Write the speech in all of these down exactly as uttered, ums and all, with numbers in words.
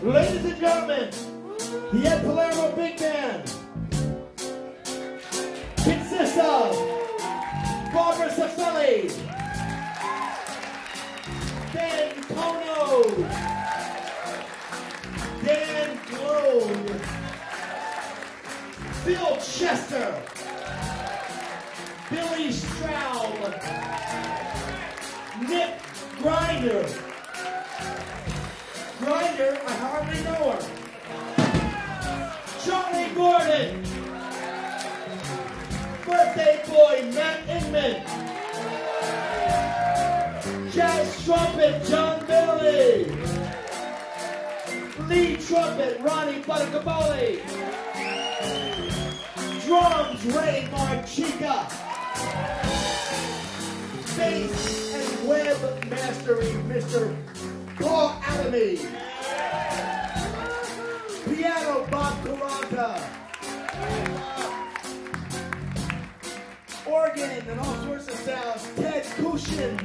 Ladies and gentlemen, the Ed Palermo Big Band consists of Barbara Saffelli, Dan Kono, Dan Globe, Phil Chester, Billy Stroud, Nick Grinder. Grinder, I hardly know her. Charlie Gordon. Birthday boy, Matt Inman. Jazz trumpet, John Bailey. Lead trumpet, Ronnie Buttercaboli. Drums, Ray Marchica. Bass and web mastering, Mister Paul Adamy. Piano, Bob Caranta. Organ and all sorts of sounds, Ted Cushion.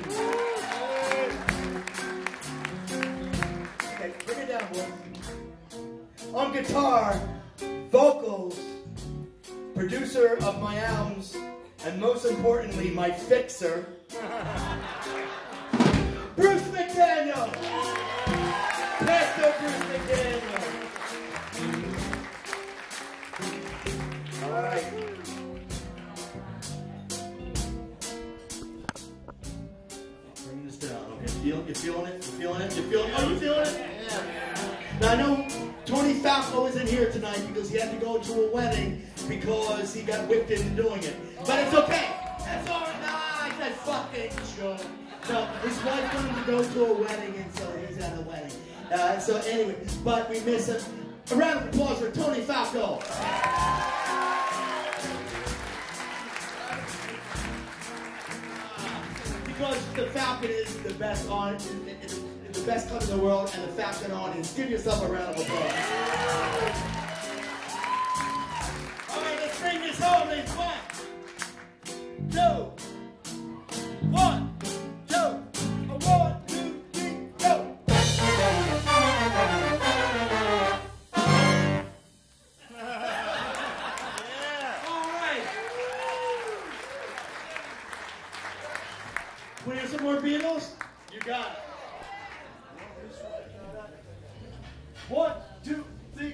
Okay, bring it down, boy. On guitar, vocals, producer of my albums, and most importantly, my fixer, Bruce McDaniel. Pastor Bruce McDaniel. All right. Bring this down. Okay, feel, you feeling it? You feeling it? You feeling it? Oh, you feeling it? Yeah. Now I know Tony Falco isn't here tonight because he had to go to a wedding because he got whipped into doing it. But it's okay. That's all right. Nah, it's a fucking joke. No, his wife wanted to go to a wedding, and so he's at a wedding. Uh, so anyway, but we miss him. A round of applause for Tony Falco. Because the Falcon is the best on the best club in the world, and the Falcon audience. Give yourself a round of applause. All right, let's bring this home. Let's one, two, one, two, a one, two, three, go. Yeah. All right. Want to hear some more Beatles? You got it. One, two, three.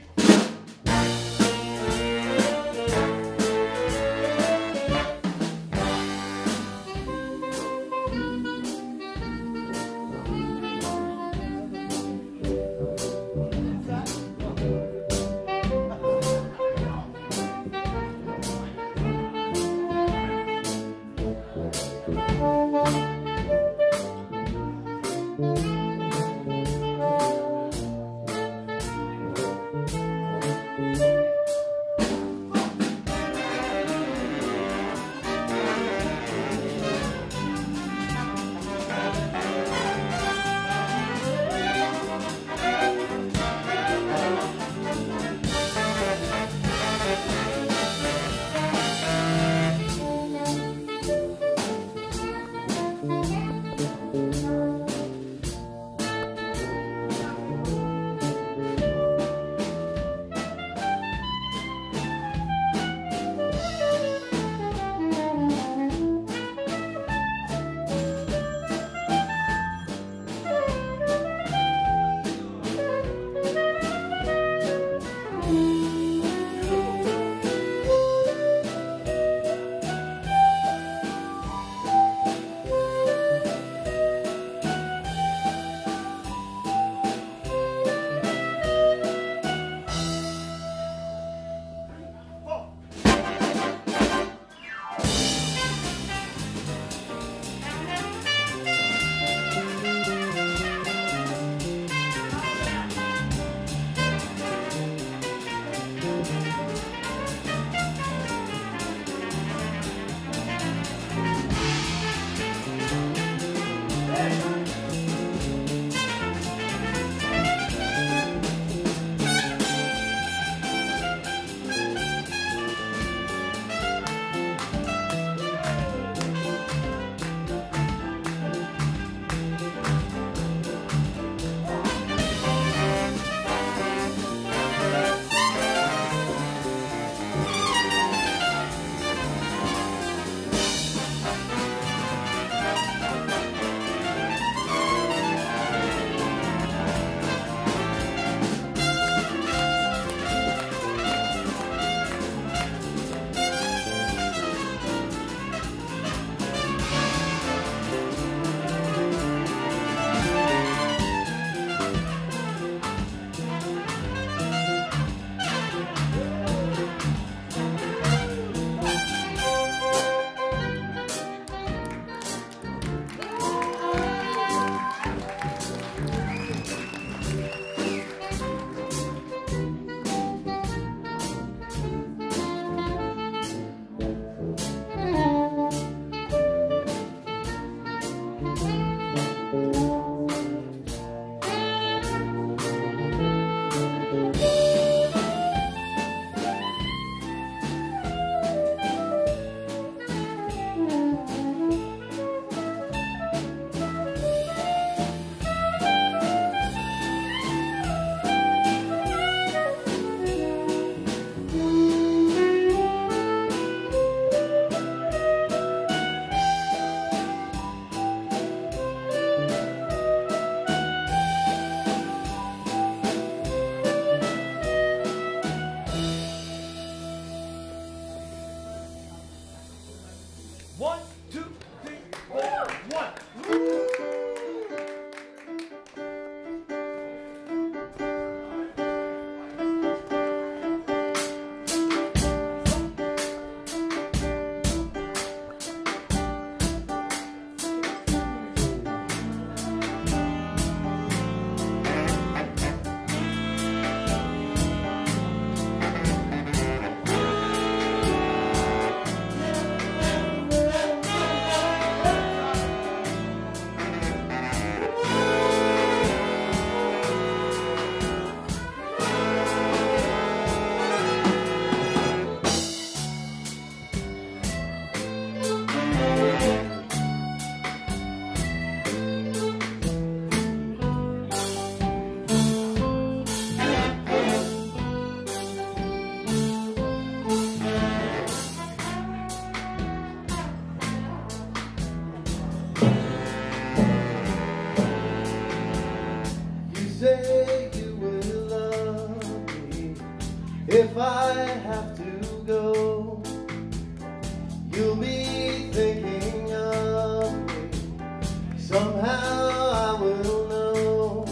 If I have to go, you'll be thinking of me. Somehow I will know.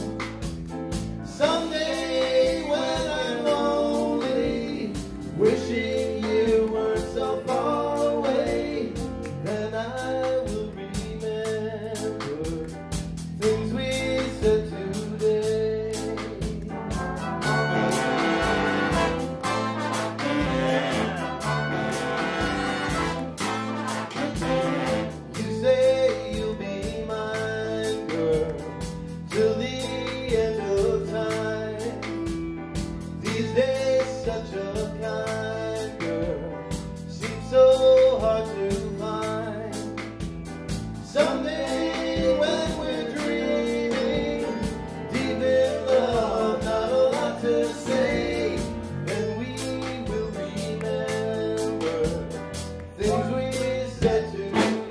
Someday when I'm lonely, wishing you weren't so far away, then I will remember things we said today. You say you'll be mine, girl, till the end of time. These days, such a kind girl seems so hard to find. Someday when we're dreaming, deep in love, not a lot to say, then we will remember things we said today.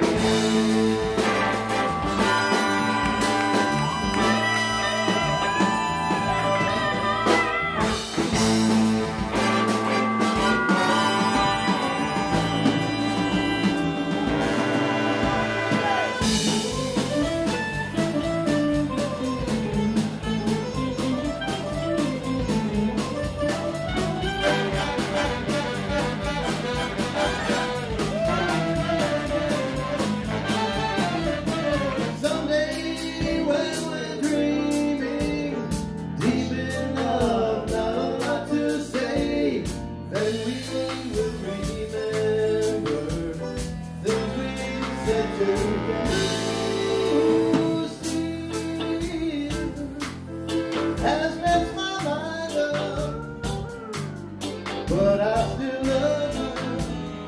Someday when we're dreaming, deep in love, not a lot to say, then we will remember things we said today. Steve has messed my mind up, but I still love you.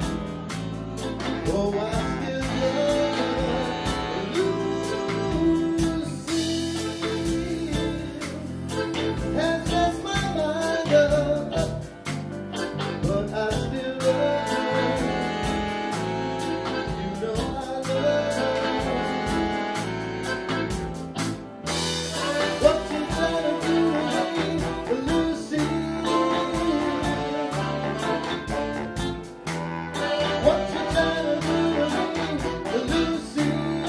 Oh, I still love you. Lucille has messed my mind up, but I still love you. You know I love you. What you gonna do to me, Lucille? What you gonna do to me, Lucille?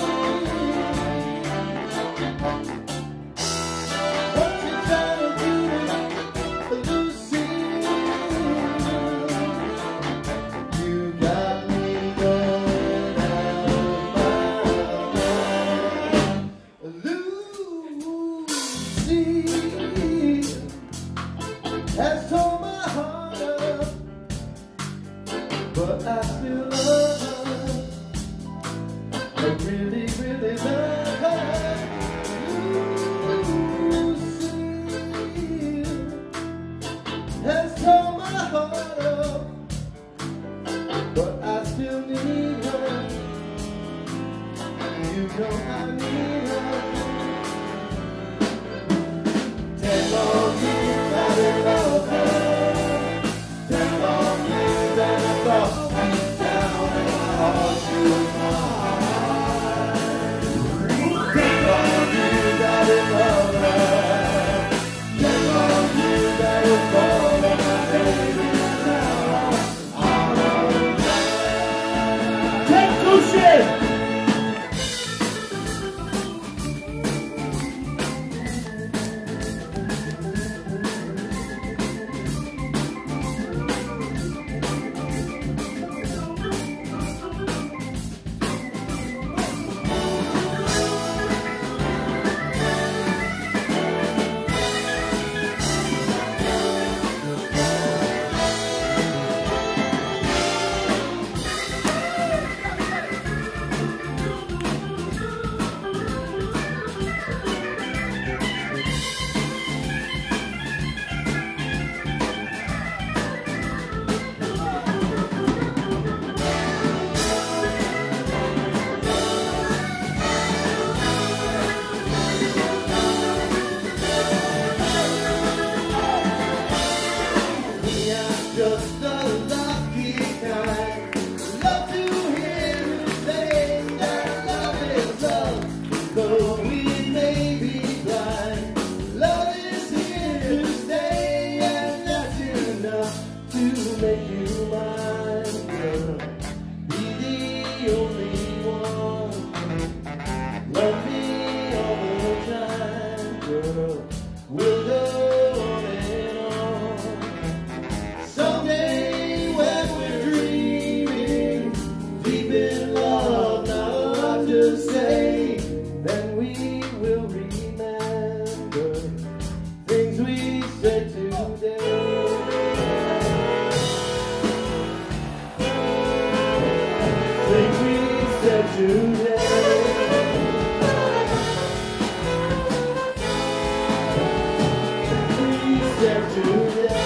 What you gonna do to Lucille? You got me going out of my mind. Lucille has torn my heart up, but I still love her. I really, really love her. Lucille has torn my heart up, but I still need her. You know I need her. Ten long years I didn't love her. Ten long years and I thought deep down in my heart she was mine. Ten long years I didn't love her. Ten long years I was born and my baby is now out of mine. Take two shit! said today. Things we said today. We said today.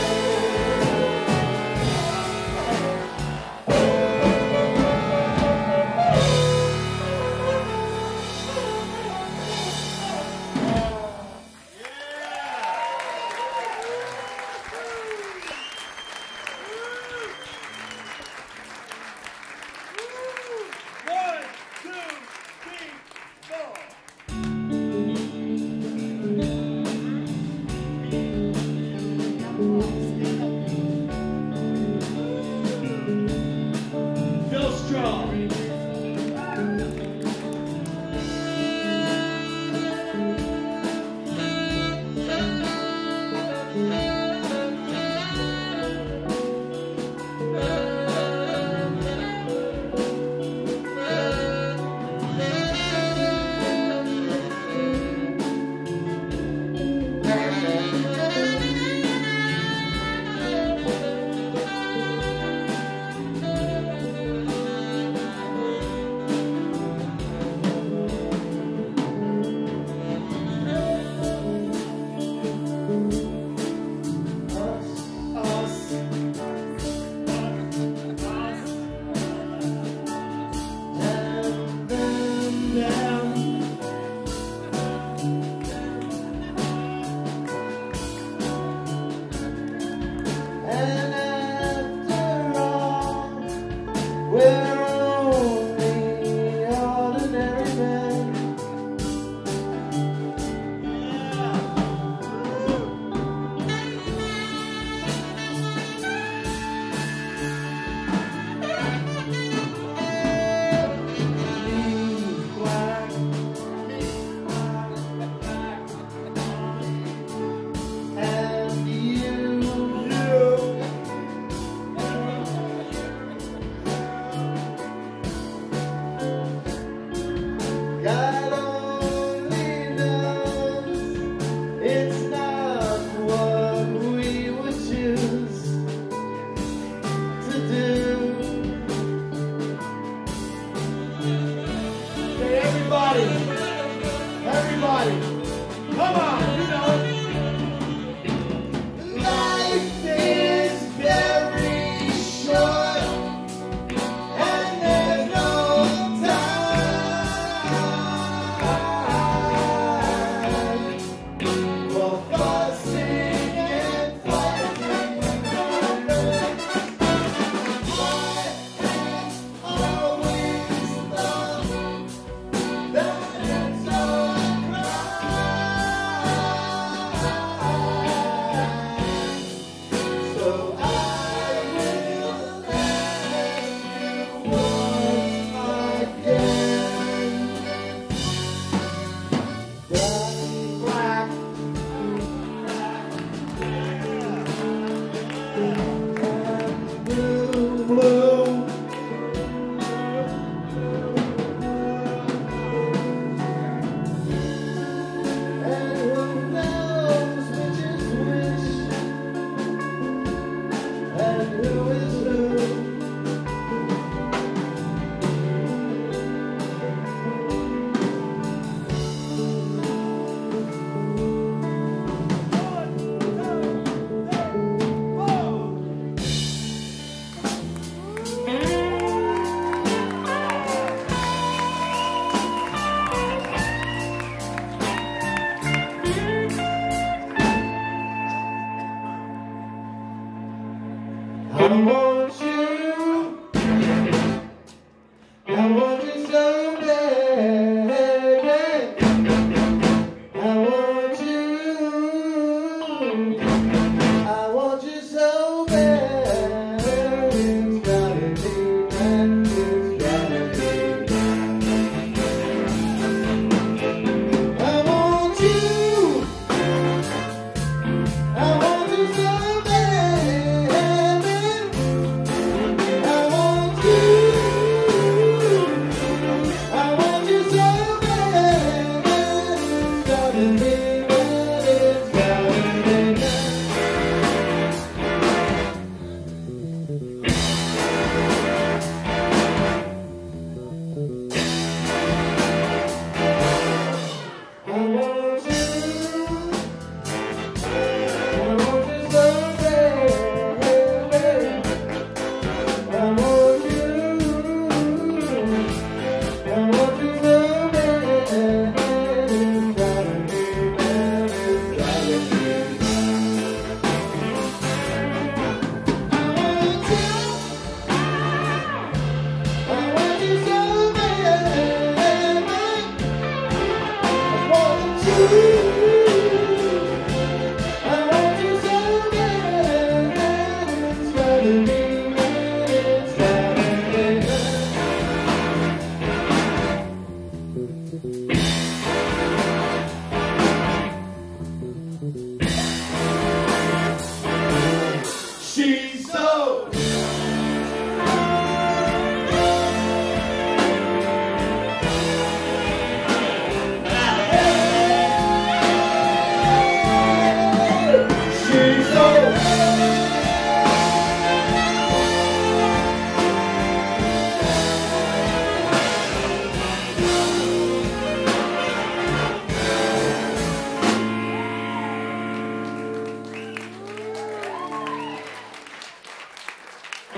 I want you so bad.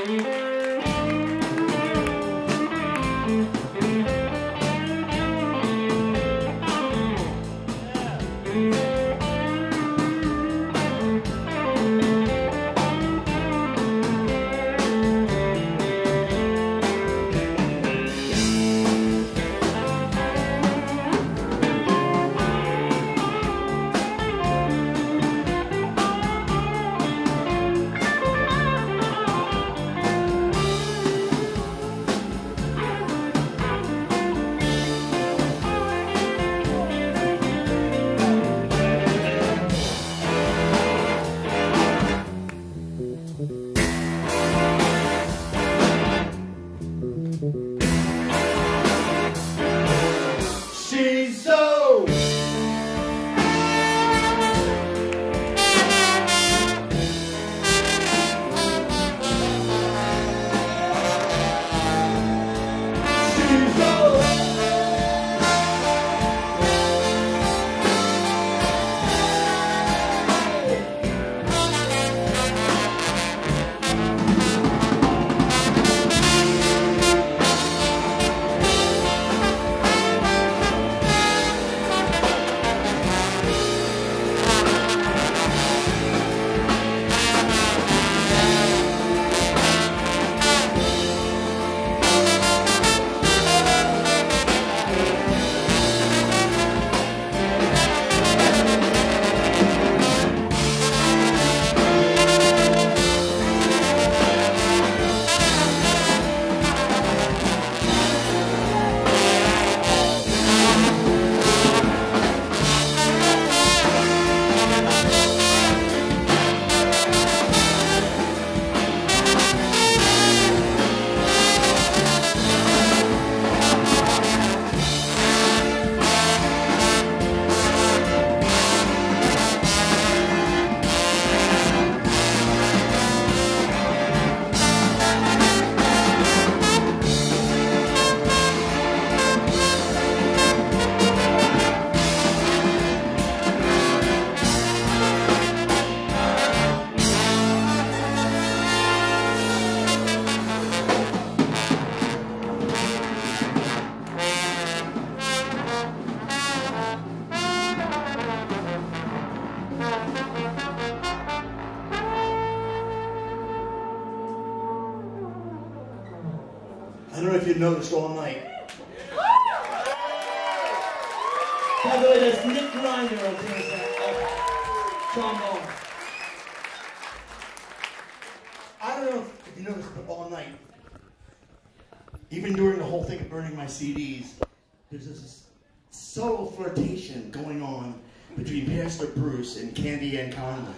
I don't know if you noticed all night. By the way, there's Nick Grinder over here, oh, trombone. I don't know if you noticed, but all night, even during the whole thing of burning my C Ds, there's this subtle flirtation going on between Pastor Bruce and Candy Ann Conway.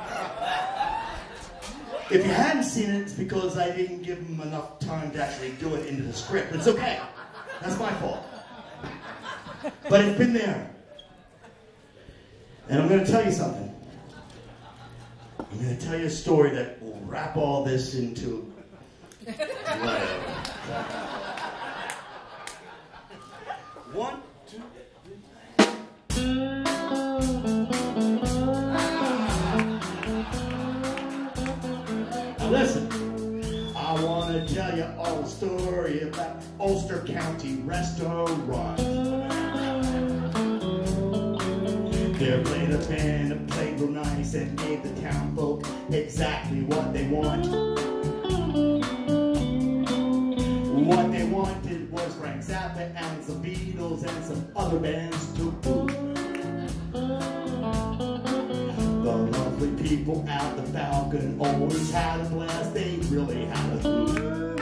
If you hadn't seen it, it's because I didn't give him enough time to actually do it into the script. It's okay. That's my fault. But it's been there. And I'm going to tell you something. I'm going to tell you a story that will wrap all this into whatever. One, two, three. Now listen, I want to tell you all the story about Ulster County restaurant. There played a band that played real nice and gave the town folk exactly what they want. What they wanted was Frank Zappa and some Beatles and some other bands too. The lovely people at the Falcon always had a blast. They really had a hoot.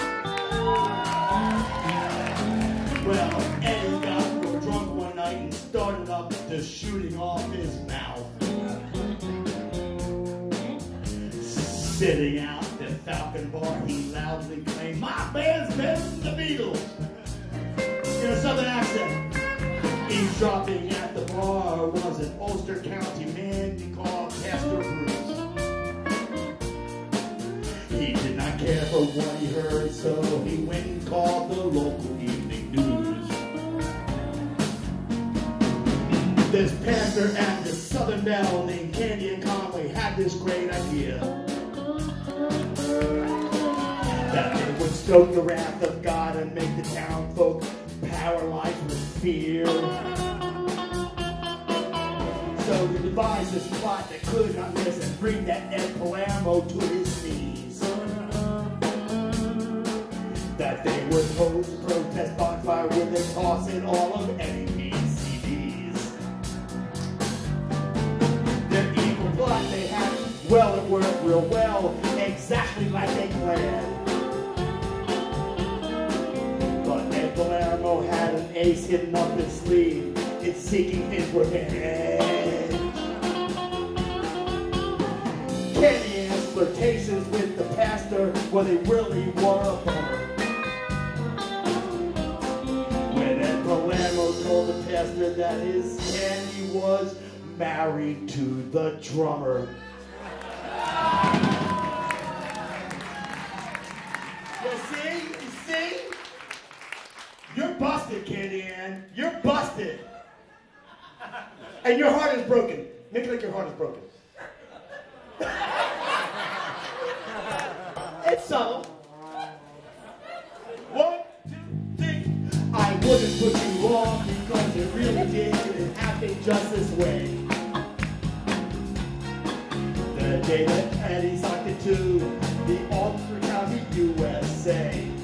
Well, Eddie got real drunk one night and started up to shooting off his mouth. Sitting out at the Falcon bar, he loudly claimed, "My band's better than the Beatles," in a southern accent. Eavesdropping at the bar was an Ulster County man he called Pastor Bruce. He did not care for what he heard, so he went and called the local evening news. This pastor at this Southern Belle named Candy and Conway had this great idea. That they would stoke the wrath of God and make the town folk paralyzed with fear. So they devised this plot that could not miss and bring that Ed Palermo to his knees. That they would host protest bonfire where they toss in all of N E P's C Ds. Their evil plot they had, well, it worked real well, exactly like they planned. But Ed Palermo had an ace hidden up his sleeve. It's seeking his revenge. Kenny and his flirtations with the pastor, well, they really were a bummer. When Ed Palermo told the pastor that his Kenny was married to the drummer. You see? You see? You're busted, Candy Ann. You're busted. And your heart is broken. Make it like your heart is broken. It's subtle. One, two, three. I wouldn't put you off because it really didn't happen just this way. The day that Eddie socked it to the Ulster County, U S A.